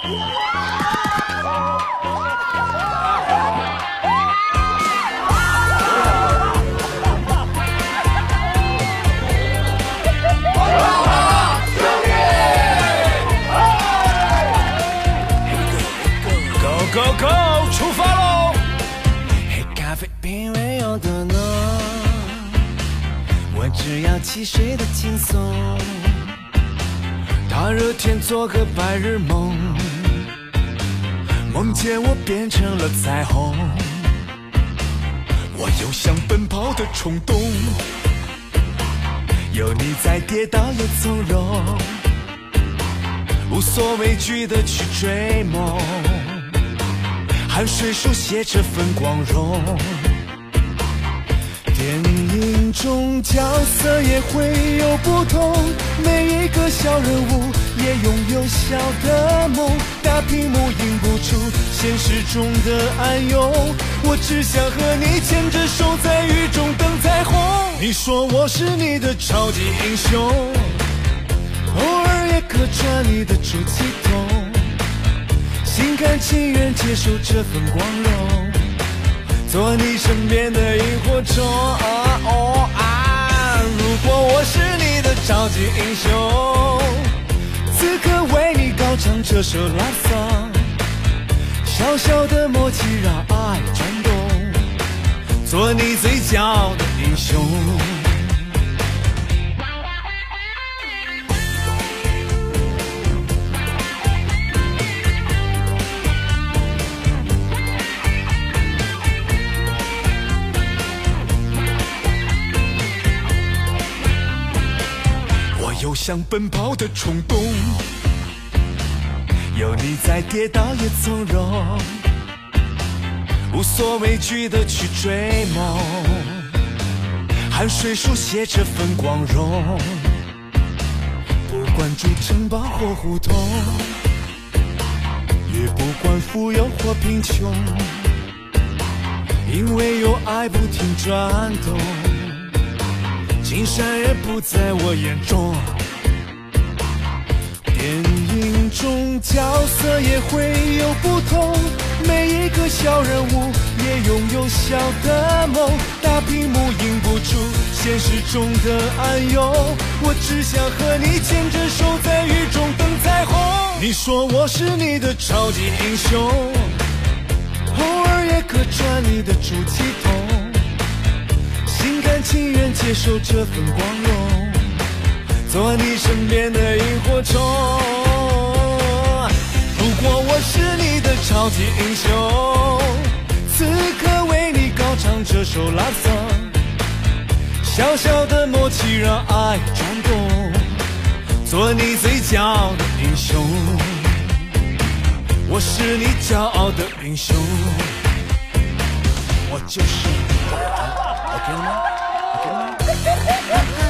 Go go， 出发喽！黑咖啡品味有多浓，我只要汽水的轻松。大热天做个白日梦，梦见我变成了彩虹。我有想奔跑的冲动，有你在跌倒也从容，无所畏惧的去追梦。汗水书写这份光荣，电影中角色也会有不同，每一个小人物也拥有小的梦，大屏幕映不出现实中的暗涌，我只想和你牵着手在雨中等彩虹。你说我是你的超级英雄，偶尔也客串你的出气筒，心甘情愿接受这份光荣，做你身边的萤火虫。如果我是你的超级英雄，此刻为你高唱这首 love song， 小小的默契让爱转动，做你最骄傲的英雄。有想奔跑的冲动，有你在跌倒也从容，无所畏惧的去追梦，汗水书写这份光荣，不管住城堡或胡同，也不管富有或贫穷，因为有爱不停转动，金山也不在我眼中。电影中角色也会有不同，每一个小人物也拥有小的梦，大屏幕映不出现实中的暗涌，我只想和你牵着手在雨中等彩虹。你说我是你的超级英雄，偶尔也客串你的出气筒，心甘情愿接受这份光荣，做你身边的萤火虫。如果我是你的超级英雄，此刻为你高唱这首 love song， 小小的默契让爱转动，做你最骄傲的英雄。我是你骄傲的英雄，我就是你的。OK 了吗？OK 了吗？